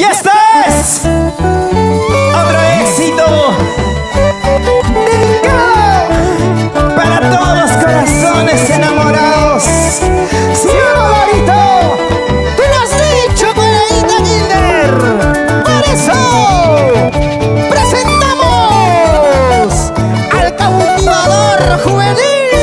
Y este es otro éxito dedicado para todos los corazones enamorados. ¡Sí, Marito! ¡Tú lo has dicho, Coleita Kinder! ¡Por eso presentamos al cautivador juvenil!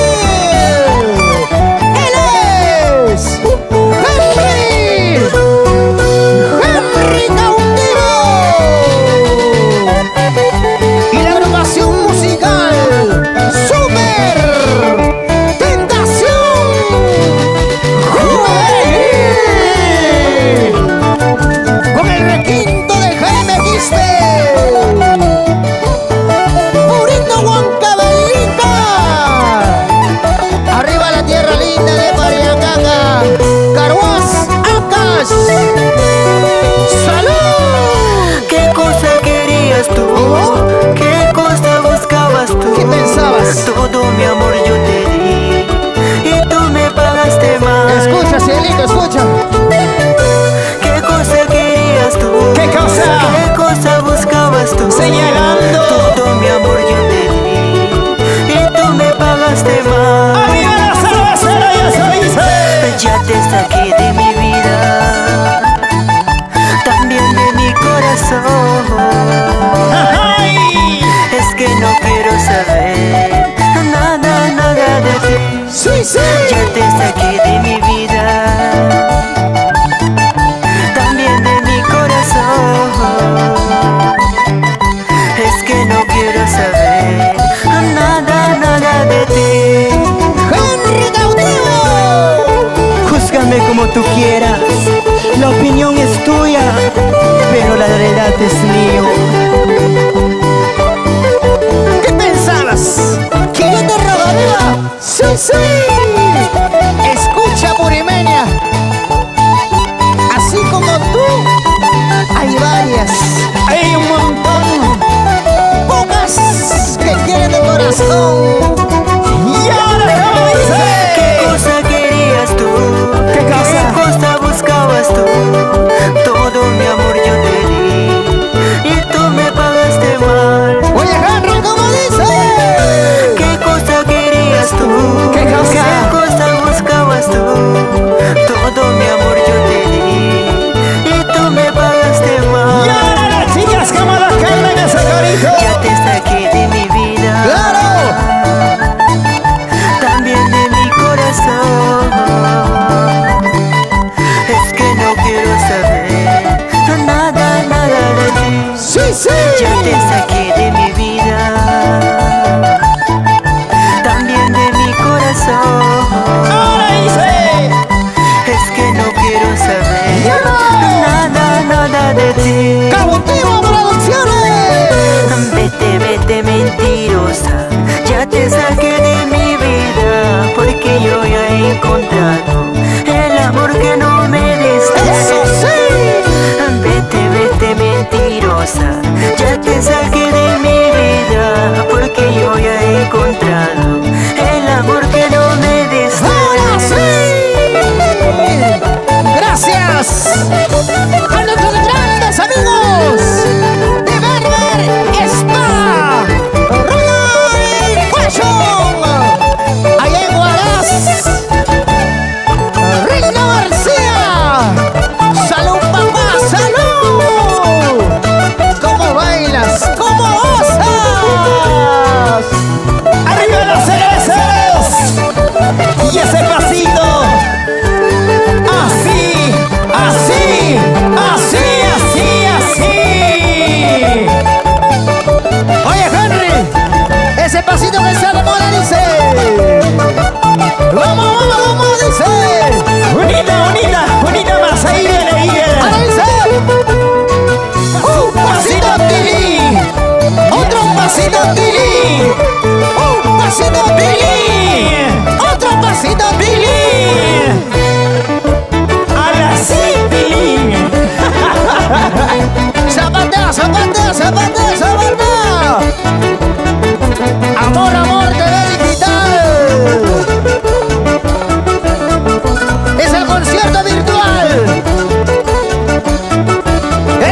Todo mi amor yo te di y tú me pagaste mal. Escucha, cielito, escucha. ¿Qué cosa querías tú? ¿Qué cosa? ¿Qué cosa buscabas tú? Señalando. Todo mi amor yo te di y tú me pagaste mal. ¡Arriba la cervecera! ¡Ya se dice! Ya te saqué de mi vida, también de mi corazón. ¡Ay! Es que no quiero saber nada de ti. ¡Sí, sí! Ya te saqué de mi vida, también de mi corazón. Es que no quiero saber nada de ti. ¡Henry Cautivo! Júzgame como tú quieras, la opinión es tuya, pero la verdad es mío. ¿Qué pensabas? ¿Que yo te robaría? ¡Sí, sí! Escucha, Purimenia. Así como tú, hay varias. Hay un montón. Pocas que quieren de corazón. Y ahora, ¿cómo dice? ¿Qué cosa querías tú? ¿Qué cosa? ¿Qué cosa buscabas tú? Todo mi amor yo te di y tú me pagaste mal. Oye, Henry, ¿cómo dice? ¿Qué cosa querías tú? ¿Qué cosa? ¿Qué cosa buscabas tú? Todo mi amor yo te di y tú me pagaste mal. Y ahora las chicas, ¿cómo las cantan ese corito? Ya te saqué de mi vida, ¡Claro! también de mi corazón. Es que no quiero saber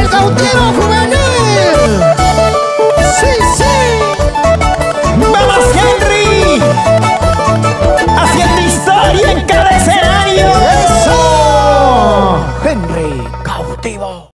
el cautivo juvenil. Sí, sí. ¡Vamos, Henry! Haciendo historia en cada escenario. Eso. Henry cautivo.